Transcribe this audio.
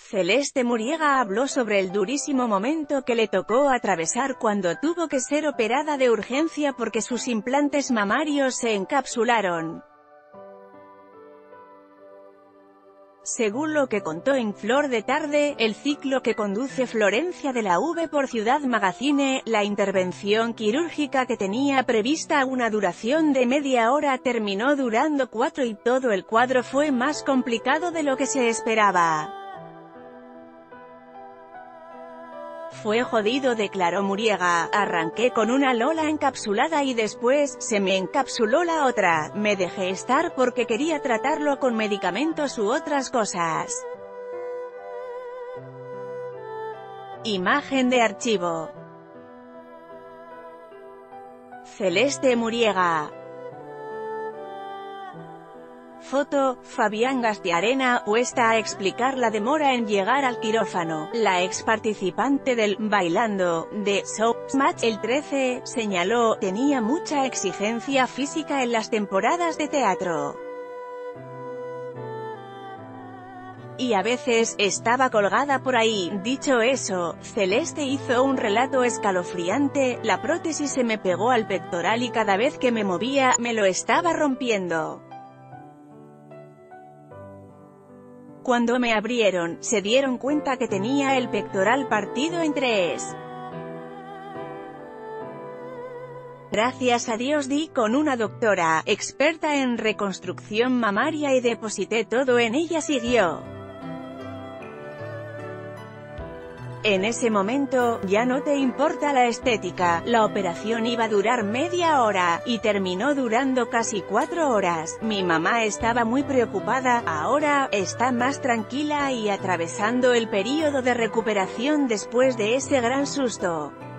Celeste Muriega habló sobre el durísimo momento que le tocó atravesar cuando tuvo que ser operada de urgencia porque sus implantes mamarios se encapsularon. Según lo que contó en Flor de Tarde, el ciclo que conduce Florencia de la V por Ciudad Magazine, la intervención quirúrgica que tenía prevista una duración de media hora terminó durando 4 y todo el cuadro fue más complicado de lo que se esperaba. Fue jodido, declaró Muriega. Arranqué con una Lola encapsulada y después, se me encapsuló la otra. Me dejé estar porque quería tratarlo con medicamentos u otras cosas. Imagen de archivo. Celeste Muriega. Foto, Fabián Gastiarena, puesta a explicar la demora en llegar al quirófano. La ex participante del Bailando de Showmatch el 13, señaló, tenía mucha exigencia física en las temporadas de teatro. Y a veces, estaba colgada por ahí. Dicho eso, Celeste hizo un relato escalofriante, la prótesis se me pegó al pectoral y cada vez que me movía, me lo estaba rompiendo. Cuando me abrieron, se dieron cuenta que tenía el pectoral partido en 3. Gracias a Dios di con una doctora, experta en reconstrucción mamaria y deposité todo en ella, siguió. En ese momento, ya no te importa la estética, la operación iba a durar media hora, y terminó durando casi 4 horas, mi mamá estaba muy preocupada, ahora, está más tranquila y atravesando el período de recuperación después de ese gran susto.